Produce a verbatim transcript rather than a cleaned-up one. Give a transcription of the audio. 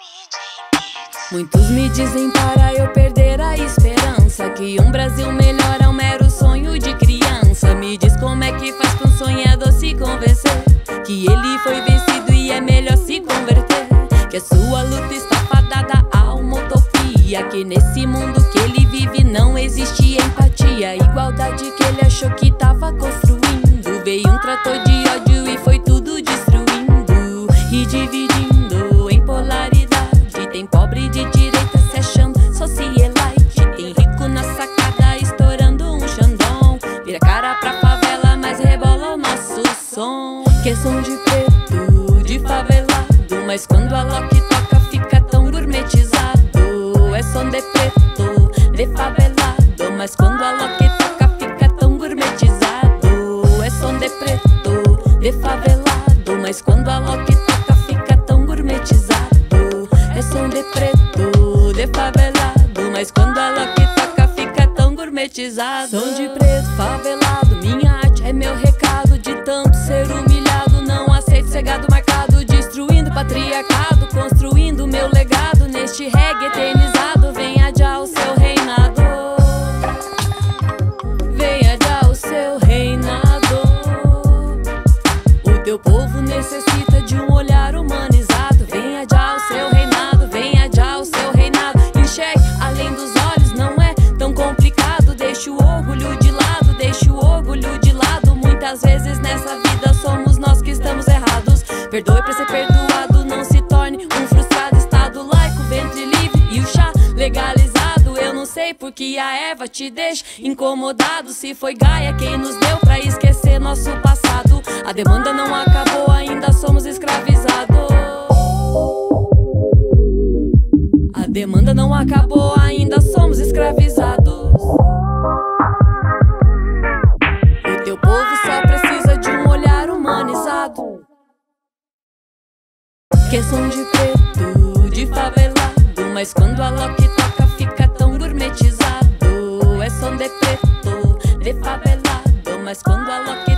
Muitos me dizem para eu perder a esperança, que um Brasil melhor é um mero sonho de criança. Me diz como é que faz pra um sonhador se convencer que ele foi vencido e é melhor se converter, que a sua luta está fadada a uma utopia, que nesse mundo que ele vive não existe empatia. Igualdade que ele achou que tava construindo, veio um trator de ódio e foi tudo destruindo e dividindo em polaridade. Tem pobre de direita se achando socialite, tem rico na sacada estourando um xandão. Vira cara pra favela, mas rebola o nosso som, que é som de preto, de favelado, mas quando a Loki toca fica tão gourmetizado. É som de preto, de favelado, mas quando a Loki toca fica tão gourmetizado. É som de preto, de favelado, mas quando a Loki toca fica tão gourmetizado. É som de preto, de favelado, mas quando a Loki toca fica tão gourmetizado. Som de preto, favelado, minha arte é meu recado. De tanto ser humilhado, não aceito ser gado marcado, destruindo o patriarcado, construindo meu legado neste reggae eternizado. Venha já o seu reinado, venha já o seu reinado. O teu povo necessita de um olhar humanizado. Venha já o seu reinado, venha já o seu reinado. Enxergue além dos olhos, não é tão complicado. Deixa o orgulho de lado, deixa o orgulho de lado. Muitas vezes nessa vida somos nós que estamos errados. Perdoe pra ser perdoado, não se torne um frustrado. Estado laico, ventre livre e o chá legalizado. Eu não sei porque a Eva te deixa incomodado, se foi Gaia quem nos deu pra esquecer nosso passado. A demanda não acabou, ainda somos escravizados. A demanda não acabou, ainda somos escravizados. O teu povo só precisa de um olhar humanizado, que é som de preto, de favelado, mas quando a Loki toca fica tão gourmetizado. É som de preto, de favelado, mas quando a Loki